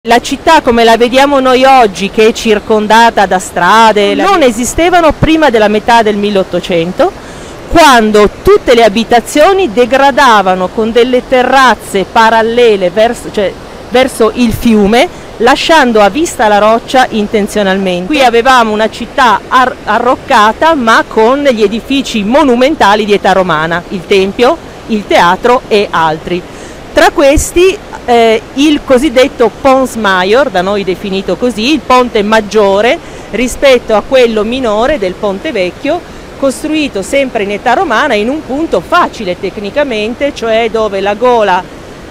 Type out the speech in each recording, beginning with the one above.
La città come la vediamo noi oggi, che è circondata da strade, non esistevano prima della metà del 1800, quando tutte le abitazioni degradavano con delle terrazze parallele verso il fiume, lasciando a vista la roccia intenzionalmente. Qui avevamo una città arroccata, ma con gli edifici monumentali di età romana, il Tempio, il teatro e altri. Tra questi il cosiddetto Pons Major, da noi definito così, il ponte maggiore rispetto a quello minore del Ponte Vecchio, costruito sempre in età romana in un punto facile tecnicamente, cioè dove la gola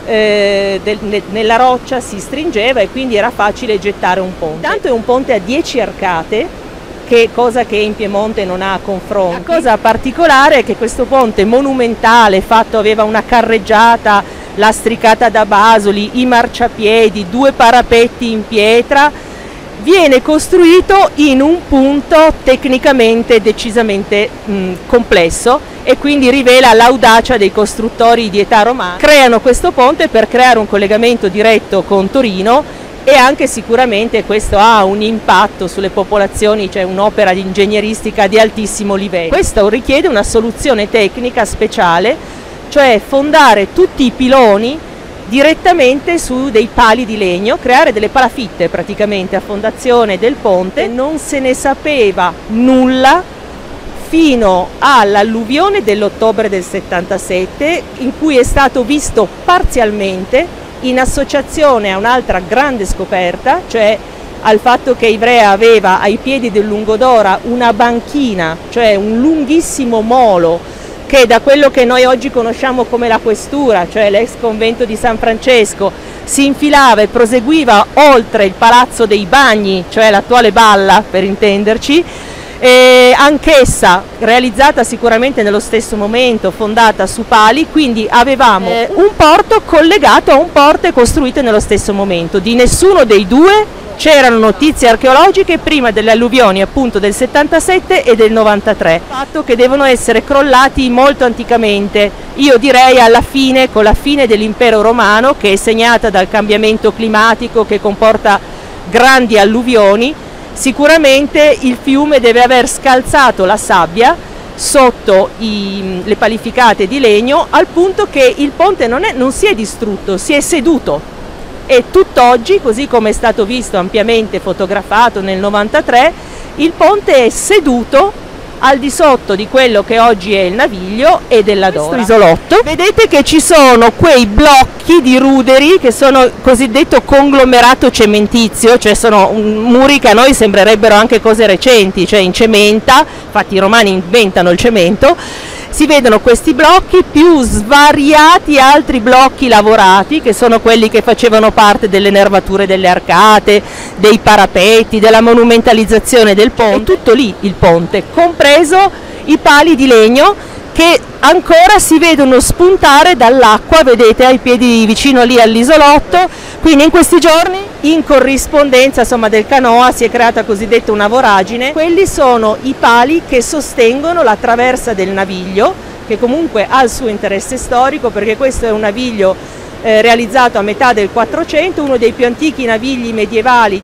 nella roccia si stringeva e quindi era facile gettare un ponte. Intanto è un ponte a 10 arcate, cosa che in Piemonte non ha confronti. La cosa particolare è che questo ponte monumentale aveva una carreggiata lastricata da basoli, i marciapiedi, 2 parapetti in pietra, viene costruito in un punto tecnicamente decisamente complesso e quindi rivela l'audacia dei costruttori di età romana. Creano questo ponte per creare un collegamento diretto con Torino e anche sicuramente questo ha un impatto sulle popolazioni, cioè un'opera di ingegneristica di altissimo livello. Questo richiede una soluzione tecnica speciale, cioè fondare tutti i piloni direttamente su dei pali di legno, creare delle palafitte praticamente a fondazione del ponte. Non se ne sapeva nulla fino all'alluvione dell'ottobre del 77, in cui è stato visto parzialmente in associazione a un'altra grande scoperta, cioè al fatto che Ivrea aveva ai piedi del Lungodora una banchina, cioè un lunghissimo molo che da quello che noi oggi conosciamo come la questura, cioè l'ex convento di San Francesco, si infilava e proseguiva oltre il Palazzo dei Bagni, cioè l'attuale Balla per intenderci, anch'essa realizzata sicuramente nello stesso momento, fondata su pali, quindi avevamo un porto collegato a un porto costruito nello stesso momento. Di nessuno dei due c'erano notizie archeologiche prima delle alluvioni appunto del 77 e del 93, fatto che devono essere crollati molto anticamente, io direi alla fine, con la fine dell'impero romano, che è segnata dal cambiamento climatico che comporta grandi alluvioni. Sicuramente il fiume deve aver scalzato la sabbia sotto le palificate di legno, al punto che il ponte non si è distrutto, si è seduto. E tutt'oggi, così come è stato visto ampiamente fotografato nel 93, il ponte è seduto al di sotto di quello che oggi è il Naviglio e della Dora. Questo isolotto, vedete che ci sono quei blocchi di ruderi che sono il cosiddetto conglomerato cementizio, cioè sono muri che a noi sembrerebbero anche cose recenti, cioè in cementa, infatti i romani inventano il cemento. Si vedono questi blocchi più svariati altri blocchi lavorati, che sono quelli che facevano parte delle nervature delle arcate, dei parapetti, della monumentalizzazione del ponte. È tutto lì il ponte, compreso i pali di legno che ancora si vedono spuntare dall'acqua, vedete ai piedi vicino lì all'isolotto. Quindi in questi giorni, in corrispondenza del canoa, si è creata cosiddetta una voragine. Quelli sono i pali che sostengono la traversa del Naviglio, che comunque ha il suo interesse storico, perché questo è un naviglio realizzato a metà del 400, uno dei più antichi navigli medievali